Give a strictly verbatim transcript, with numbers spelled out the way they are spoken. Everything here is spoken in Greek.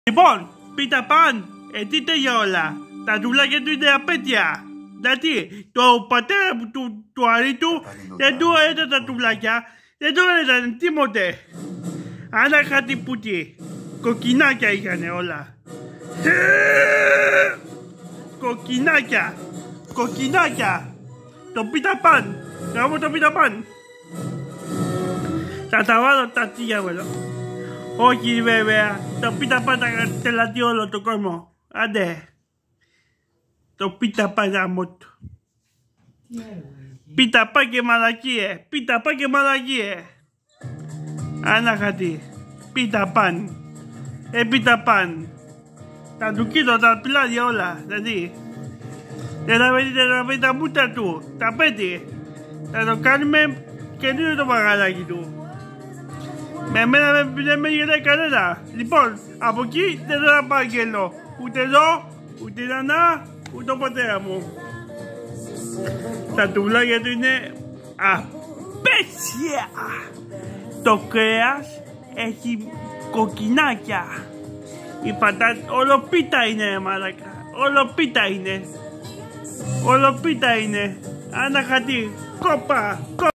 Λοιπόν, Πίτα Παν, ε, τι όλα. Τα ντουλάκια του είναι απέτεια. Δηλαδή, το πατέρα του, του, του Αρήτου δεν του έδωσε τα ντουλάκια, δεν του έδωσαν τίποτε. Άνα κάτι πουτί. Κοκκινάκια είχαν όλα. Κοκκινάκια. Κοκκινάκια. Το Πίτα Παν. Κάμω το Πίτα Παν. Θα τα βάλω τα τίγια εδώ. Όχι βέβαια. Το Πίτα Παν θα τελατεί όλο το κόσμο. Άντε. Το Πίτα Παν γάμο του. Πίτα Παν και μαλακίε. Πίτα Παν και μαλακίε. Άνα χατή. Πίτα Παν. Ε, Πίτα Παν. Τα του κοίτω, τα πλάδια όλα. Δηλαδή. Δεν θα βρείτε να βρει τα μούτρα του. Τα πέτει. Θα το κάνουμε καινούριο το μαγαλάκι του. Με εμένα δεν με γελάει κανένα. Λοιπόν, από εκεί δεν θα παραγγέλνω. Ούτε εδώ, ούτε νανά, ούτε ο πατέρα μου. Τα τουλάκια του είναι απέσια. Το κρέας έχει κοκκινάκια. Η πατάτα, όλο πίτα είναι μαλάκα. Όλο πίτα είναι. Όλο πίτα είναι. Άνα χατή. Κόπα.